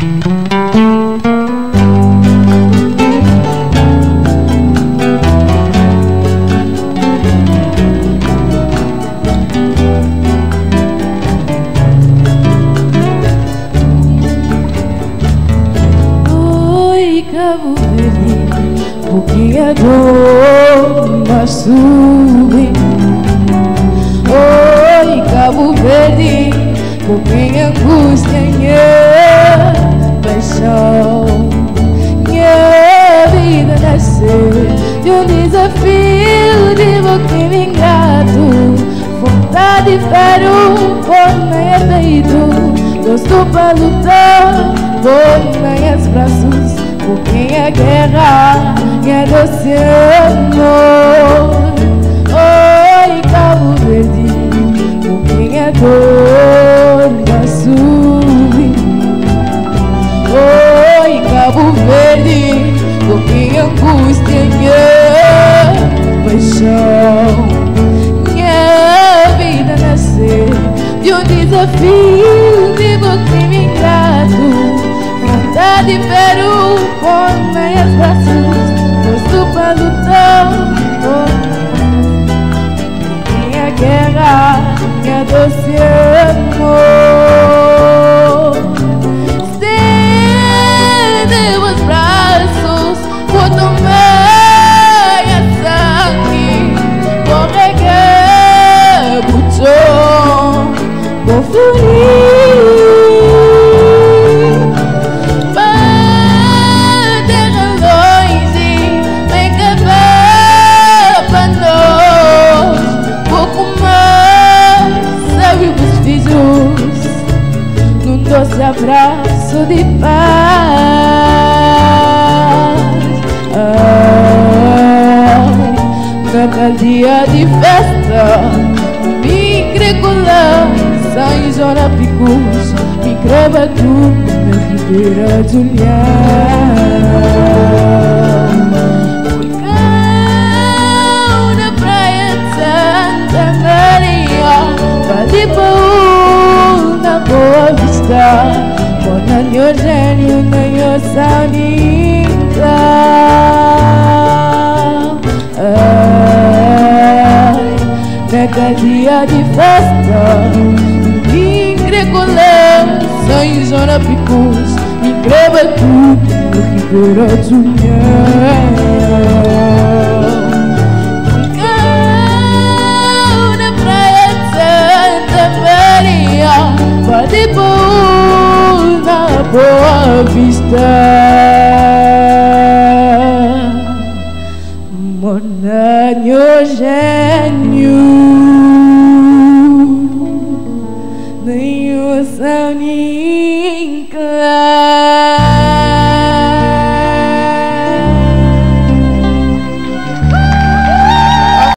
Cabo Verde, pouquinha dor, mas sube. Oi, Cabo Verde, pouquinha angústia, minha paixão. Minha vida nasceu de um desafio de pouquinho ingrato. Vontade de ferro, por meio peito, gosto para lutar, por meus braços. Pouquinha guerra, minha doce amor. Oi, Cabo Verde, pouquinha dor da sube. Oi, Cabo Verde, pouquinha angústia, minha paixão. Minha vida nasceu de um desafio de pouquinho ingrato. Vontade de ver o pão meus braços, gosto para lutar minha guerra, minha doce amor. Estende os braços, boto meia sangue, vou regar botão, vou fluir. Doce abraço de paz. Ai, cada dia de festa me crecolã, São João Picus, me creva tudo na Ribeira de Ulhão. Fui na praia de Santa Maria, vale Baú, na Boa Vista, bona nyo gênio, na nyo sauninta. Ai, cada dia de festa, me grecolã, São João Picus, me creva tudo no Ribeira de Ulhão. De boa na Boa Vista, Monanho gênio.